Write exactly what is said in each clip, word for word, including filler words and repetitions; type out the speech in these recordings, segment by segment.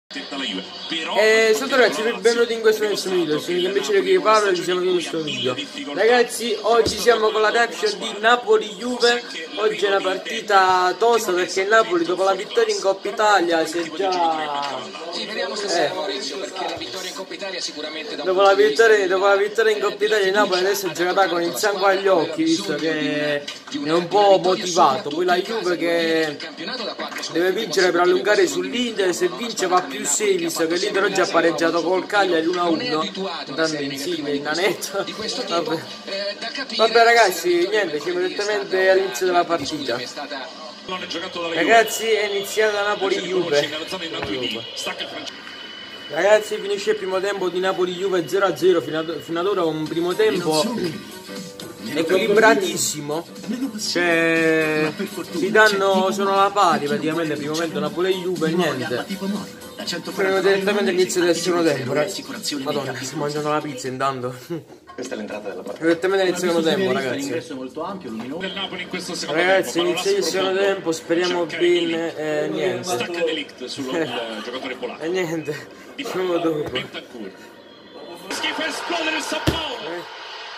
E salve ragazzi, benvenuti in questo nuovo video. Sono invece che vi parlo e siamo in questo video. Ragazzi, oggi siamo con la reaction di Napoli-Juve. Oggi è una partita tosta perché il Napoli dopo la vittoria in Coppa Italia si è già... Sì, vediamo se eh. Maurizio, perché la vittoria in Coppa Italia sicuramente da dopo la vittoria, dopo la vittoria in Coppa Italia il Napoli adesso è giocata con il sangue agli occhi, visto che è un po' motivato. Poi la Juve che deve vincere per allungare sull'Inter, se vince va più sei, visto che l'Inter oggi ha pareggiato col Cagliari uno a uno, andando insieme in nanetto. Vabbè. Vabbè ragazzi, niente, ci siamo direttamente all'inizio della partita. Ragazzi, è iniziata Napoli-Juve. Ragazzi, finisce il primo tempo di Napoli-Juve zero a zero, fino ad, fino ad ora un primo tempo equilibratissimo, cioè si danno, sono alla pari praticamente, il primo momento Napoli e Juve, niente. Siamo direttamente all'inizio del secondo tempo, ragazzi. Madonna, sto mangiando la pizza intanto. Questa è l'entrata della partita. Direttamente all'inizio del secondo tempo, ragazzi. Molto ampio, luminoso. Ragazzi, inizio il secondo tempo, speriamo bene, e niente. E niente, siamo dopo. Schifo, esplodere il San Paolo.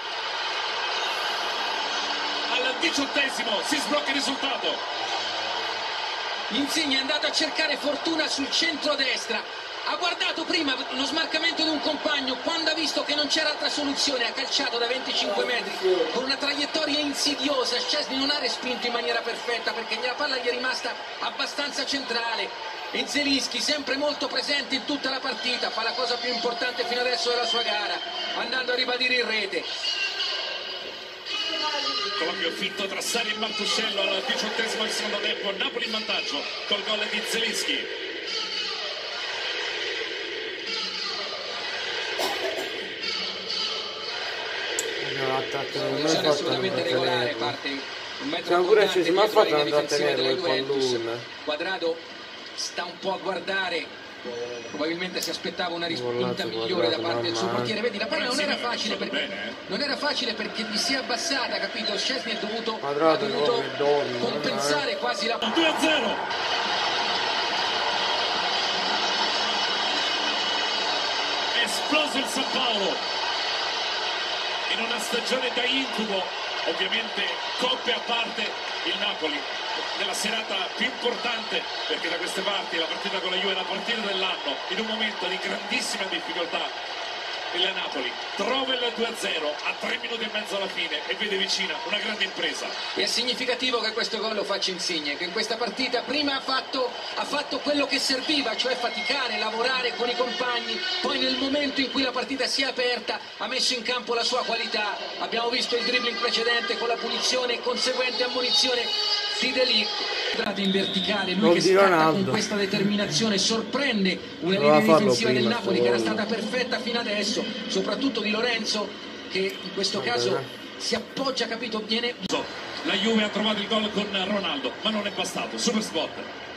Al diciottesimo si sblocca il risultato. Insigne è andato a cercare fortuna sul centro-destra, ha guardato prima lo smarcamento di un compagno, quando ha visto che non c'era altra soluzione ha calciato da venticinque metri con una traiettoria insidiosa. Szczesny non ha respinto in maniera perfetta perché la palla gli è rimasta abbastanza centrale, e Zielinski sempre molto presente in tutta la partita, fa la cosa più importante fino adesso della sua gara, andando a ribadire in rete. Colloquio finto tra Sari e Martuscello al diciottesimo del secondo tempo, Napoli in vantaggio col gol di Zielinski. No, attacco, non è Sarà fatto assolutamente regolare, parte un metro siamo pure scesi, ma ha dietro fatto le andare a difensive tenere della quel Juventus. pallone. Quadrado sta un po' a guardare, probabilmente si aspettava una risposta Bollato, migliore da parte del suo mamma. portiere. Vedi, la palla non era facile perché non era facile perché gli si è abbassata, capito? Szczesny è dovuto, Quadrato, ha dovuto come dorme, compensare quasi la due a zero. Esploso il San Paolo in una stagione da incubo, ovviamente coppe a parte il Napoli nella serata più importante, perché da queste parti la partita con la Juve è la partita dell'anno, in un momento di grandissima difficoltà. Il Napoli trova il due a zero a tre minuti e mezzo alla fine e vede vicina una grande impresa. E è significativo che questo gol lo faccia Insigne, che in questa partita prima ha fatto, ha fatto quello che serviva, cioè faticare, lavorare con i compagni, poi nel momento in cui la partita si è aperta ha messo in campo la sua qualità. Abbiamo visto il dribbling precedente con la punizione e conseguente ammonizione di De Ligt. In verticale, lui Gol che di scatta Ronaldo. con questa determinazione, sorprende una Doveva linea farlo difensiva del prima, Napoli sto che era gol. stata perfetta fino adesso, soprattutto di Lorenzo che in questo Vabbè, caso eh. si appoggia, capito, viene... La Juve ha trovato il gol con Ronaldo, ma non è bastato. Super spot.